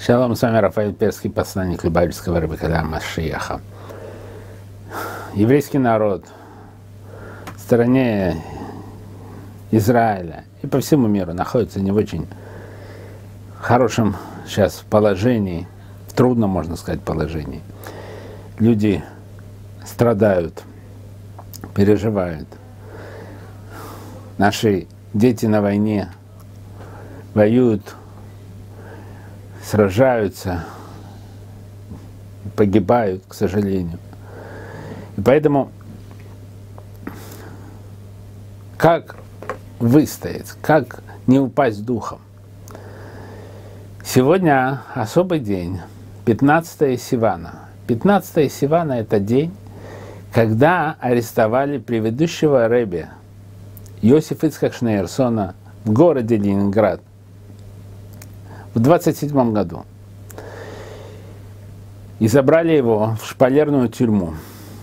Шалом, с вами Рафаэль Перский, посланник Любавичского Ребе Машиаха. Еврейский народ в стороне Израиля и по всему миру находится не в очень хорошем сейчас положении, в трудном, можно сказать, положении. Люди страдают, переживают. Наши дети на войне воюют, сражаются, погибают, к сожалению. И поэтому как выстоять, как не упасть духом? Сегодня особый день, 15 Сивана. 15 Сивана – это день, когда арестовали предыдущего ребе Йосифа Ицхак Шнеерсона в городе Ленинград в 27 году. И забрали его в шпалерную тюрьму.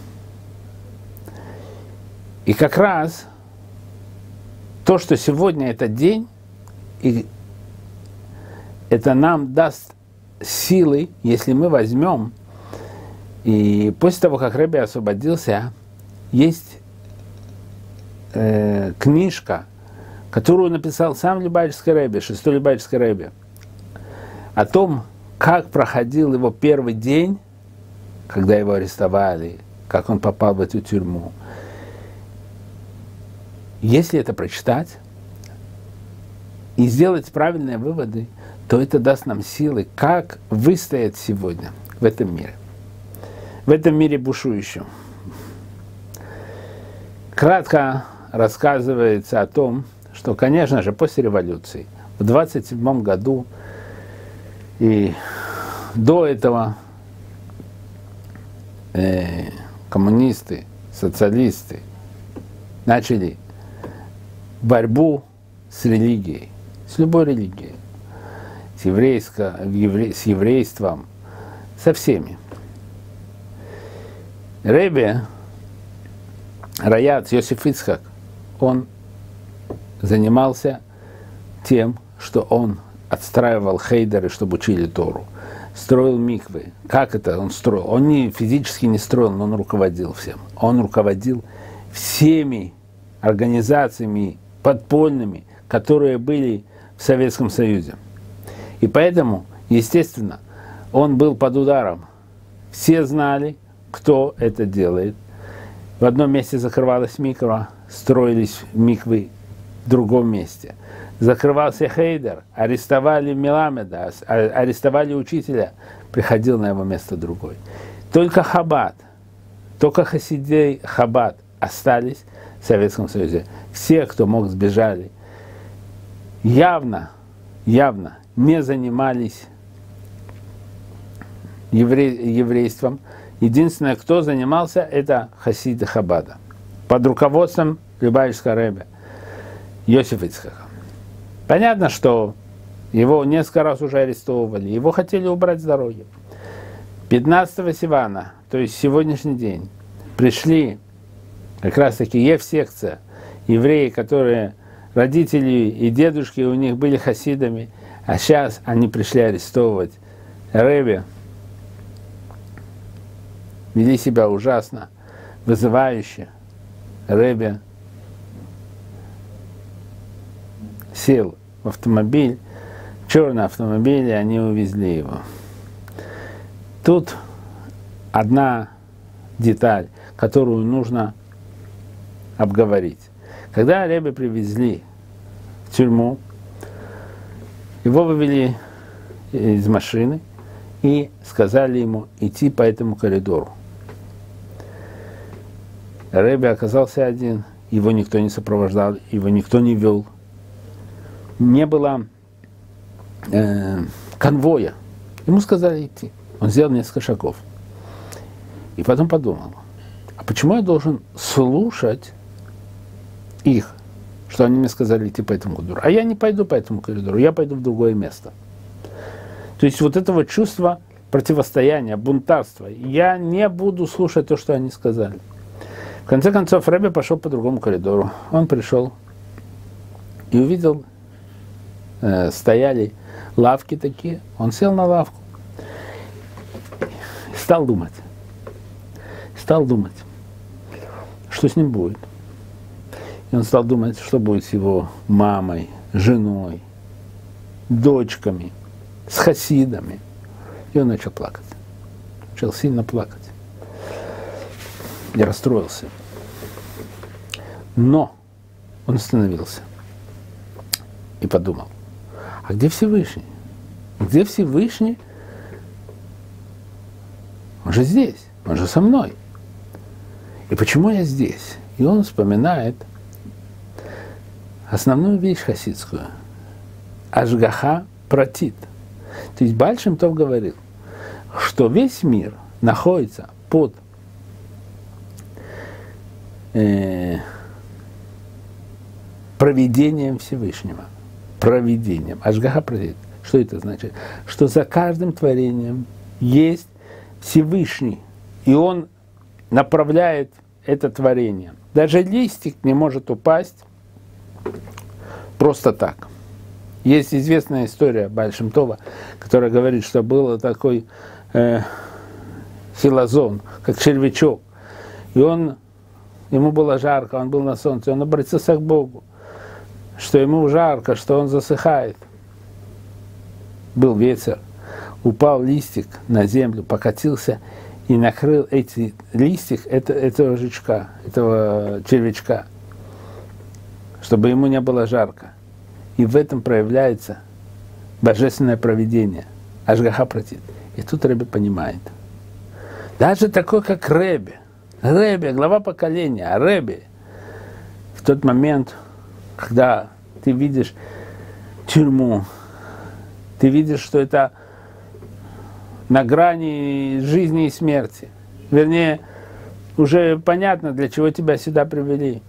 И как раз то, что сегодня этот день, и это нам даст силы, если мы возьмем, и после того, как ребе освободился, есть книжка, которую написал сам Любавичский ребе, шестой Любавичский ребе, о том, как проходил его первый день, когда его арестовали, как он попал в эту тюрьму. Если это прочитать и сделать правильные выводы, то это даст нам силы, как выстоять сегодня в этом мире бушующем. Кратко рассказывается о том, что, конечно же, после революции, в 27 году и до этого коммунисты, социалисты начали борьбу с религией, с любой религией, с еврейством, со всеми. Ребе Раяц Йосиф Ицхак, он занимался тем, что он отстраивал хейдеры, чтобы учили Тору, строил миквы. Как это он строил? Он физически не строил, но он руководил всем. Он руководил всеми организациями подпольными, которые были в Советском Союзе. И поэтому, естественно, он был под ударом. Все знали, кто это делает. В одном месте закрывалась миква, строились миквы в другом месте. Закрывался хейдер, арестовали Меламеда, арестовали учителя, приходил на его место другой. Только Хаббат, только хасидей Хаббат остались в Советском Союзе. Все, кто мог, сбежали. Явно не занимались еврейством. Единственное, кто занимался, это хасиды Хаббада. Под руководством Любавичского ребе Йосифа Ицхака. Понятно, что его несколько раз уже арестовывали, его хотели убрать с дороги. 15 Сивана, то есть сегодняшний день, пришли как раз-таки Ев-секция, евреи, которые родители и дедушки у них были хасидами, а сейчас они пришли арестовывать ребе, вели себя ужасно, вызывающе. Ребе сел в автомобиль, черный автомобиль, и они увезли его. Тут одна деталь, которую нужно обговорить. Когда ребе привезли в тюрьму, его вывели из машины и сказали ему идти по этому коридору. Ребе оказался один, его никто не сопровождал, его никто не вел. Не было конвоя. Ему сказали идти. Он сделал несколько шагов. И потом подумал, а почему я должен слушать их, что они мне сказали идти по этому коридору? А я не пойду по этому коридору, я пойду в другое место. То есть вот этого чувства противостояния, бунтарства. Я не буду слушать то, что они сказали. В конце концов, ребе пошел по другому коридору. Он пришел и увидел, стояли лавки такие. Он сел на лавку и стал думать. Стал думать, что с ним будет. И он стал думать, что будет с его мамой, женой, дочками, с хасидами. И он начал плакать. Начал сильно плакать. Я расстроился. Но он остановился и подумал, а где Всевышний? Где Всевышний? Он же здесь, он же со мной. И почему я здесь? И он вспоминает основную вещь хасидскую. Ашгаха пратит. То есть Бааль Шем Тов говорил, что весь мир находится под провидением Всевышнего. Провидением. Ашгаха пратит. Что это значит? Что за каждым творением есть Всевышний. И он направляет это творение. Даже листик не может упасть просто так. Есть известная история Бааль Шем Това, которая говорит, что был такой хилазон, как червячок. И ему было жарко, он был на солнце, он обратился к Богу, что ему жарко, что он засыхает. Был ветер, упал листик на землю, покатился и накрыл эти листик этого жучка, этого червячка, чтобы ему не было жарко. И в этом проявляется божественное провидение. Ашгаха пратит. И тут Ребе понимает. Даже такой, как Ребе, глава поколения, а Ребе, в тот момент, когда ты видишь тюрьму, ты видишь, что это на грани жизни и смерти. Вернее, уже понятно, для чего тебя сюда привели.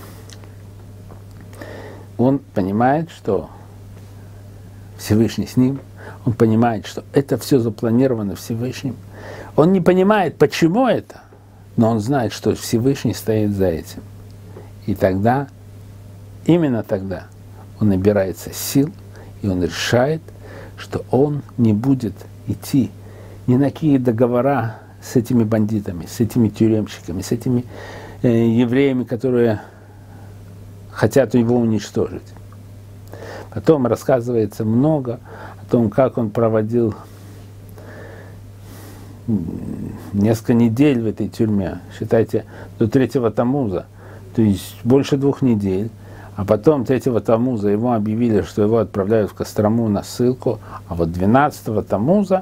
Он понимает, что Всевышний с ним, он понимает, что это все запланировано Всевышним. Он не понимает, почему это, но он знает, что Всевышний стоит за этим. И тогда, именно тогда, он набирается сил, и он решает, что он не будет идти ни на какие договора с этими бандитами, с этими тюремщиками, с этими евреями, которые хотят его уничтожить. Потом рассказывается много о том, как он проводил несколько недель в этой тюрьме, считайте, до 3-го Тамуза, то есть больше 2 недель. А потом 3-го Тамуза ему объявили, что его отправляют в Кострому на ссылку, а вот 12-го Тамуза,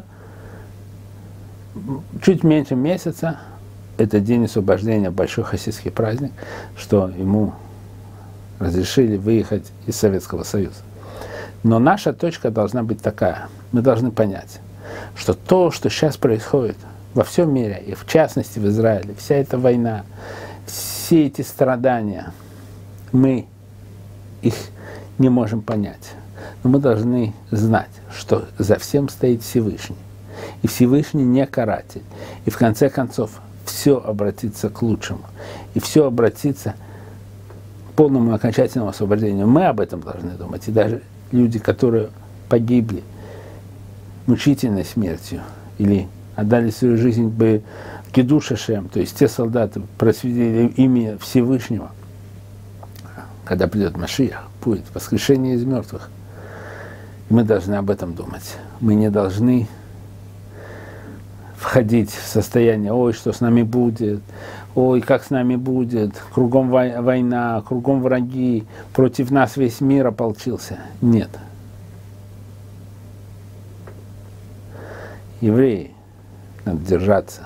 чуть меньше месяца, это день освобождения, большой хасидский праздник, что ему разрешили выехать из Советского Союза. Но наша точка должна быть такая. Мы должны понять, что то, что сейчас происходит во всем мире, и в частности в Израиле, вся эта война, все эти страдания, мы их не можем понять. Но мы должны знать, что за всем стоит Всевышний. И Всевышний не каратель. И в конце концов все обратится к лучшему. И все обратится к полному окончательному освобождению. Мы об этом должны думать. И даже люди, которые погибли мучительной смертью или отдали свою жизнь бы Кидуш Ашем, то есть те солдаты просветили имя Всевышнего, когда придет Машиах, будет воскрешение из мертвых. И мы должны об этом думать. Мы не должны входить в состояние, ой, что с нами будет, ой, как с нами будет, кругом война, кругом враги, против нас весь мир ополчился. Нет. Евреи, надо держаться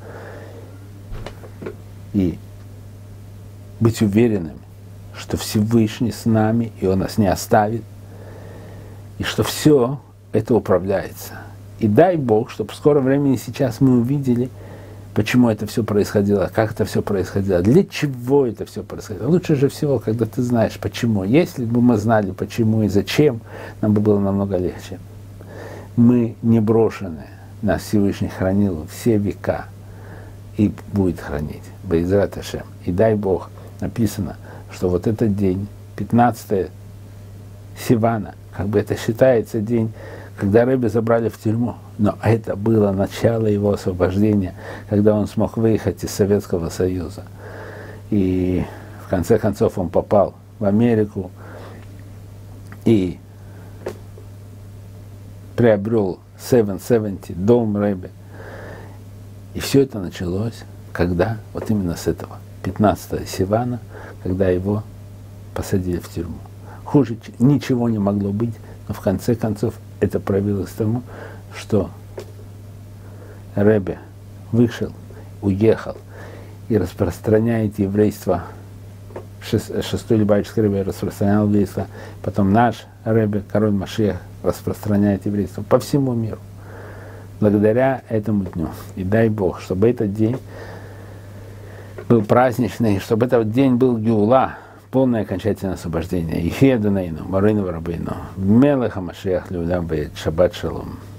и быть уверенными, что Всевышний с нами, и Он нас не оставит, и что все это управляется. И дай Бог, чтобы в скором времени сейчас мы увидели, почему это все происходило, как это все происходило, для чего это все происходило. Лучше же всего, когда ты знаешь, почему. Если бы мы знали, почему и зачем, нам бы было намного легче. Мы не брошены, нас Всевышний хранил все века и будет хранить. Бе'эзрат Ашем. И дай Бог, написано, что вот этот день, 15 Сивана, как бы это считается день, когда Ребе забрали в тюрьму. Но это было начало его освобождения, когда он смог выехать из Советского Союза. И в конце концов он попал в Америку и приобрел 770, дом Ребе. И все это началось, когда, вот именно с этого, 15 Сивана, когда его посадили в тюрьму. Хуже ничего не могло быть, но в конце концов это проявилось тому, что Ребе вышел, уехал и распространяет еврейство. Шестой Любавический Ребе распространял еврейство, потом наш Ребе, король Машиах, распространяет еврейство по всему миру. Благодаря этому дню. И дай Бог, чтобы этот день был праздничный, чтобы этот день был Геула, полное окончательное освобождение. Ихея Данаину, Марину Рабейну, Мелеха Машиах Люлям Бейт, Шаббат Шалом.